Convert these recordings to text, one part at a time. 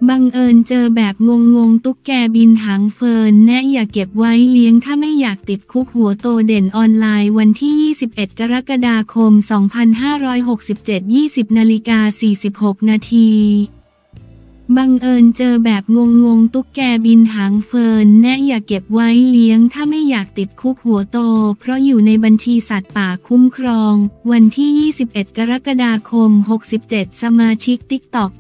บังเอิญเจอแบบงงตุ๊กแกบินหางเฟิร์นแนะอย่าเก็บไว้เลี้ยงถ้าไม่อยากติดคุกหัวโตเด่นออนไลน์วันที่ 21 กรกฎาคม 2567 20:46 นาทีบังเอิญเจอแบบงงตุ๊กแกบินหางเฟิร์นแนะอย่าเก็บไว้เลี้ยงถ้าไม่อยากติดคุกหัวโตเพราะอยู่ในบัญชีสัตว์ป่าคุ้มครองวันที่ 21 กรกฎาคม 67 สมาชิก TikTok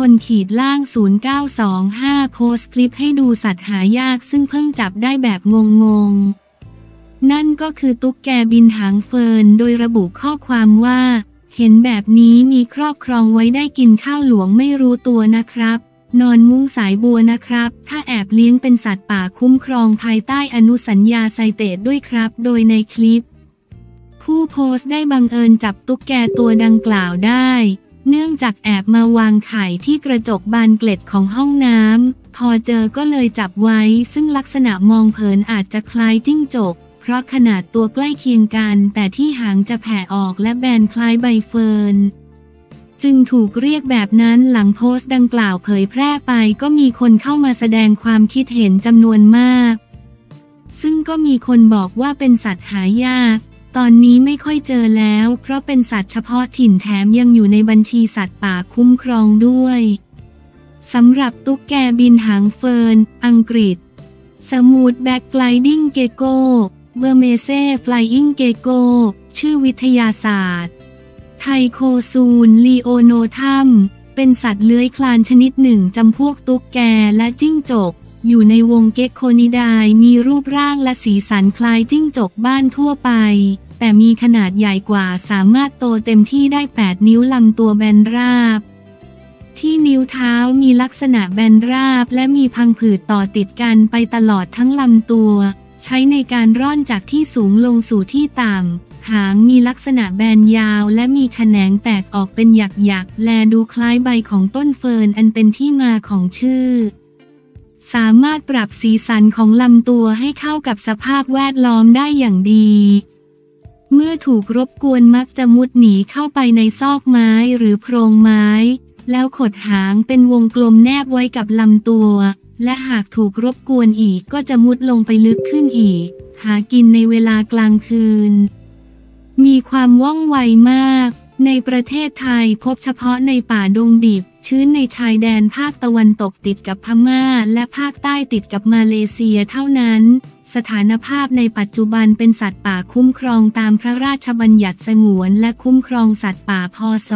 @ชน-925 โพสต์คลิปให้ดูสัตว์หายากซึ่งเพิ่งจับได้แบบงงนั่นก็คือตุ๊กแกบินหางเฟิร์นโดยระบุข้อความว่าเห็นแบบนี้มีครอบครองไว้ได้กินข้าวหลวงไม่รู้ตัวนะครับนอนมุ้งสายบัวนะครับถ้าแอบเลี้ยงเป็นสัตว์ป่าคุ้มครองภายใต้อนุสัญญาไซเตสด้วยครับโดยในคลิปผู้โพสต์ได้บังเอิญจับตุ๊กแกตัวดังกล่าวได้เนื่องจากแอบมาวางไข่ที่กระจกบานเกล็ดของห้องน้ำพอเจอก็เลยจับไว้ซึ่งลักษณะมองเผินอาจจะคล้ายจิ้งจกเพราะขนาดตัวใกล้เคียงกันแต่ที่หางจะแผ่ออกและแบนคล้ายใบเฟิร์นจึงถูกเรียกแบบนั้นหลังโพสต์ดังกล่าวเผยแพร่ไปก็มีคนเข้ามาแสดงความคิดเห็นจำนวนมากซึ่งก็มีคนบอกว่าเป็นสัตว์หายากตอนนี้ไม่ค่อยเจอแล้วเพราะเป็นสัตว์เฉพาะถิ่นแถมยังอยู่ในบัญชีสัตว์ป่าคุ้มครองด้วยสำหรับตุ๊กแกบินหางเฟิร์นอังกฤษสมูทแบ็กไกลดิ้งเกโกเบอร์เมเซ่ฟลายอิงเกโกชื่อวิทยาศาสตร์ไทโคซูนลีโอโนทัมเป็นสัตว์เลื้อยคลานชนิดหนึ่งจำพวกตุ๊กแกและจิ้งจกอยู่ในวงเกคโคนิไดมีรูปร่างและสีสันคล้ายจิ้งจกบ้านทั่วไปแต่มีขนาดใหญ่กว่าสามารถโตเต็มที่ได้8นิ้วลำตัวแบนราบที่นิ้วเท้ามีลักษณะแบนราบและมีพังผืดต่อติดกันไปตลอดทั้งลำตัวใช้ในการร่อนจากที่สูงลงสู่ที่ต่ำหางมีลักษณะแบนยาวและมีแขนงแตกออกเป็นหยักๆแลดูคล้ายใบของต้นเฟิร์นอันเป็นที่มาของชื่อสามารถปรับสีสันของลำตัวให้เข้ากับสภาพแวดล้อมได้อย่างดีเมื่อถูกรบกวนมักจะมุดหนีเข้าไปในซอกไม้หรือโพรงไม้แล้วขดหางเป็นวงกลมแนบไว้กับลำตัวและหากถูกรบกวนอีกก็จะมุดลงไปลึกขึ้นอีกหากินในเวลากลางคืนมีความว่องไวมากในประเทศไทยพบเฉพาะในป่าดงดิบชื้นในชายแดนภาคตะวันตกติดกับพม่าและภาคใต้ติดกับมาเลเซียเท่านั้นสถานภาพในปัจจุบันเป็นสัตว์ป่าคุ้มครองตามพระราชบัญญัติสงวนและคุ้มครองสัตว์ป่าพ.ศ.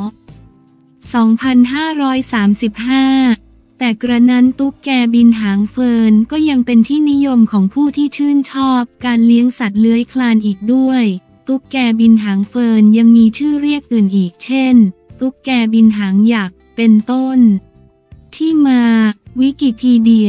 2535แต่กระนั้นตุ๊กแกบินหางเฟิร์นก็ยังเป็นที่นิยมของผู้ที่ชื่นชอบการเลี้ยงสัตว์เลื้อยคลานอีกด้วยตุ๊กแกบินหางเฟิร์นยังมีชื่อเรียกอื่นอีกเช่นตุ๊กแกบินหางหยักเป็นต้นที่มาวิกิพีเดีย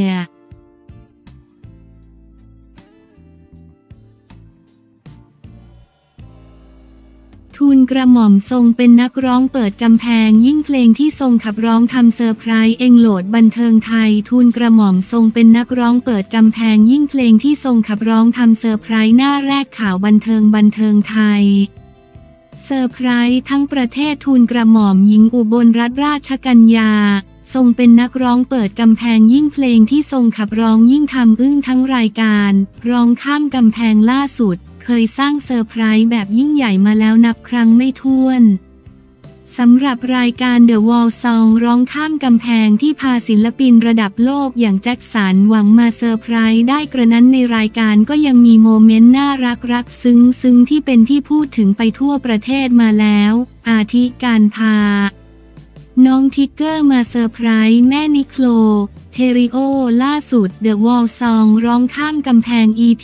ทูลกระหม่อมทรงเป็นนักร้องเปิดกำแพงยิ่งเพลงที่ทรงขับร้องทำเซอร์ไพรส์เองโหลดบันเทิงไทยทูลกระหม่อมทรงเป็นนักร้องเปิดกำแพงยิ่งเพลงที่ทรงขับร้องทำเซอร์ไพรส์หน้าแรกข่าวบันเทิงไทยเซอร์ไพรส์ทั้งประเทศทูลกระหม่อมหญิงอุบลรัตนราชกัญญาทรงเป็นนักร้องเปิดกำแพงยิ่งเพลงที่ทรงขับร้องยิ่งทำอึ้งทั้งรายการร้องข้ามกำแพงล่าสุดเคยสร้างเซอร์ไพรส์แบบยิ่งใหญ่มาแล้วนับครั้งไม่ถ้วนสำหรับรายการ The Wall Song ร้องข้ามกำแพงที่พาศิลปินระดับโลกอย่างแจ็คสันหวังมาเซอร์ไพรส์ได้กระนั้นในรายการก็ยังมีโมเมนต์น่ารักซึ้งที่เป็นที่พูดถึงไปทั่วประเทศมาแล้วอาทิการพาน้องทิกเกอร์มาเซอร์ไพรส์แม่นิโคลเทริโอล่าสุด The Wall Song ร้องข้ามกำแพง EP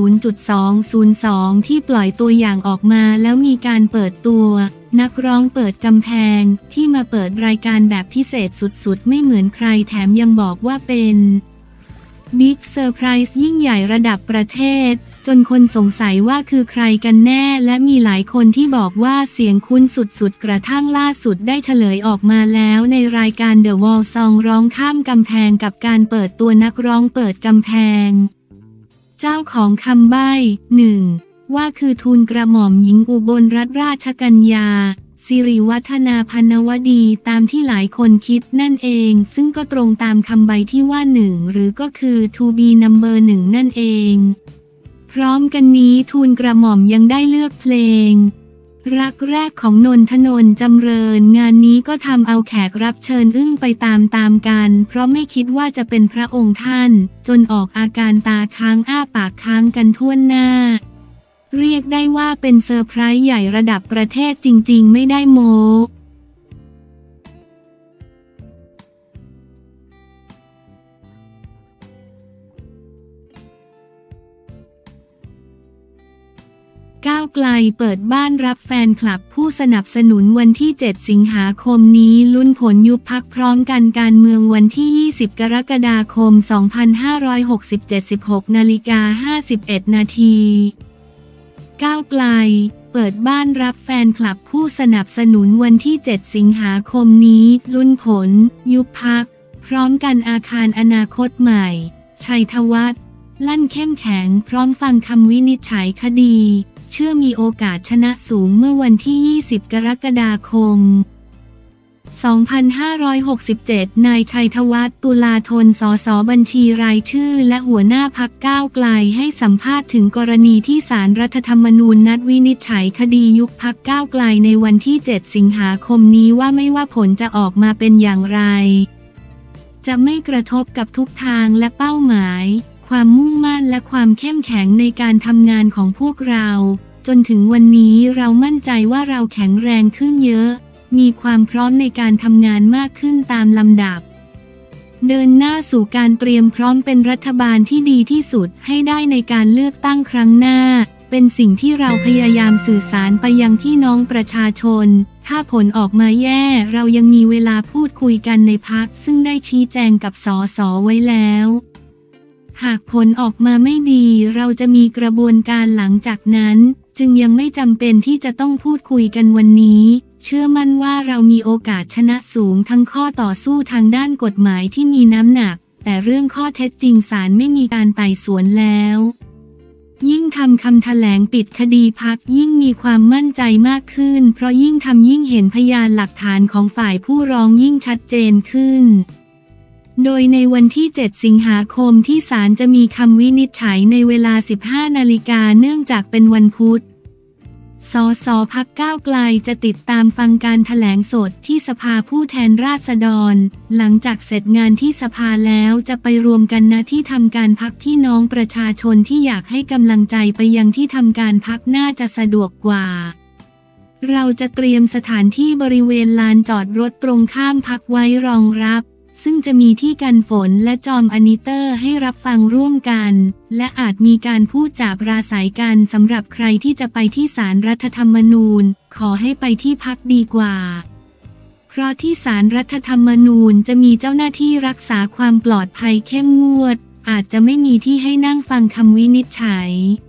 0.202 ที่ปล่อยตัวอย่างออกมาแล้วมีการเปิดตัวนักร้องเปิดกำแพงที่มาเปิดรายการแบบพิเศษสุดๆไม่เหมือนใครแถมยังบอกว่าเป็นบิ๊กเซอร์ไพรส์ยิ่งใหญ่ระดับประเทศจนคนสงสัยว่าคือใครกันแน่และมีหลายคนที่บอกว่าเสียงคุ้นสุดๆกระทั่งล่าสุดได้เฉลยออกมาแล้วในรายการ The Wall Song ร้องข้ามกำแพงกับการเปิดตัวนักร้องเปิดกำแพงเจ้าของคำใบ้ 1. ว่าคือทูลกระหม่อมหญิงอุบลรัตนราชกัญญาสิริวัฒนาพนวดีตามที่หลายคนคิดนั่นเองซึ่งก็ตรงตามคำใบที่ว่าหนึ่งหรือก็คือ to be number หนึ่งนั่นเองพร้อมกันนี้ทูลกระหม่อมยังได้เลือกเพลงรักแรกของนนทนนท์จำเริญงานนี้ก็ทำเอาแขกรับเชิญอึ้งไปตามกันเพราะไม่คิดว่าจะเป็นพระองค์ท่านจนออกอาการตาค้างอ้าปากค้างกันทั่วหน้าเรียกได้ว่าเป็นเซอร์ไพรส์ใหญ่ระดับประเทศจริงๆไม่ได้โม้ก้าวไกลเปิดบ้านรับแฟนคลับผู้สนับสนุนวันที่ 7 สิงหาคมนี้ลุ้นผลยุบพรรคพร้อมกันการเมืองวันที่ 20 กรกฎาคม 2567 16:51 นาทีก้าวไกลเปิดบ้านรับแฟนคลับผู้สนับสนุนวันที่ 7 สิงหาคมนี้ลุ้นผลยุบพรรคพร้อมกันอาคารอนาคตใหม่ชัยธวัฒน์ลั่นเข้มแข็งพร้อมฟังคำวินิจฉัยคดีเชื่อมีโอกาสชนะสูงเมื่อวันที่ 20 กรกฎาคม 2567 นายชัยธวัฒน์ตุลาธน สส.บัญชีรายชื่อและหัวหน้าพรรคก้าวไกลให้สัมภาษณ์ถึงกรณีที่ศาลรัฐธรรมนูญนัดวินิจฉัยคดียุบพรรคก้าวไกลในวันที่ 7 สิงหาคมนี้ว่าไม่ว่าผลจะออกมาเป็นอย่างไรจะไม่กระทบกับทุกทางและเป้าหมายความมุ่งมั่นและความเข้มแข็งในการทำงานของพวกเราจนถึงวันนี้เรามั่นใจว่าเราแข็งแรงขึ้นเยอะมีความพร้อมในการทำงานมากขึ้นตามลำดับเดินหน้าสู่การเตรียมพร้อมเป็นรัฐบาลที่ดีที่สุดให้ได้ในการเลือกตั้งครั้งหน้าเป็นสิ่งที่เราพยายามสื่อสารไปยังพี่น้องประชาชนถ้าผลออกมาแย่เรายังมีเวลาพูดคุยกันในพรรคซึ่งได้ชี้แจงกับสส.ไว้แล้วหากผลออกมาไม่ดีเราจะมีกระบวนการหลังจากนั้นจึงยังไม่จำเป็นที่จะต้องพูดคุยกันวันนี้เชื่อมั่นว่าเรามีโอกาสชนะสูงทั้งข้อต่อสู้ทางด้านกฎหมายที่มีน้ำหนักแต่เรื่องข้อเท็จจริงศาลไม่มีการไต่สวนแล้วยิ่งทำคำแถลงปิดคดีพรรคยิ่งมีความมั่นใจมากขึ้นเพราะยิ่งทำยิ่งเห็นพยานหลักฐานของฝ่ายผู้ร้องยิ่งชัดเจนขึ้นโดยในวันที่ 7 สิงหาคมที่ศาลจะมีคำวินิจฉัยในเวลา 15 นาฬิกาเนื่องจากเป็นวันพุธสส.พรรคก้าวไกลจะติดตามฟังการแถลงสดที่สภาผู้แทนราษฎรหลังจากเสร็จงานที่สภาแล้วจะไปรวมกันณที่ทำการพรรคพี่น้องประชาชนที่อยากให้กำลังใจไปยังที่ทำการพรรคน่าจะสะดวกกว่าเราจะเตรียมสถานที่บริเวณลานจอดรถตรงข้ามพรรคไว้รองรับซึ่งจะมีที่กันฝนและจอมอนิเตอร์ให้รับฟังร่วมกันและอาจมีการพูดจาปราศัยกันสำหรับใครที่จะไปที่ศาลรัฐธรรมนูญขอให้ไปที่พรรคดีกว่าเพราะที่ศาลรัฐธรรมนูญจะมีเจ้าหน้าที่รักษาความปลอดภัยเข้มงวดอาจจะไม่มีที่ให้นั่งฟังคำวินิจฉัย